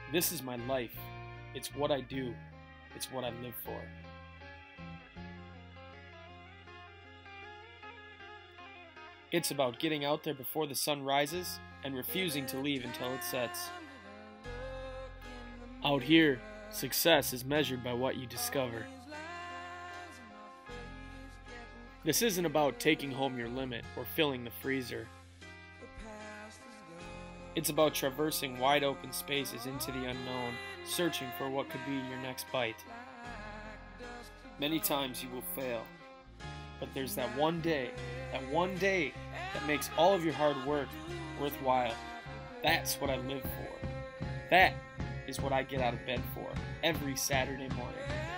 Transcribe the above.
This is my life. It's what I do. It's what I live for. It's about getting out there before the sun rises and refusing to leave until it sets. Out here, success is measured by what you discover. This isn't about taking home your limit or filling the freezer. It's about traversing wide open spaces into the unknown, searching for what could be your next bite. Many times you will fail, but there's that one day that makes all of your hard work worthwhile. That's what I live for. That is what I get out of bed for every Saturday morning.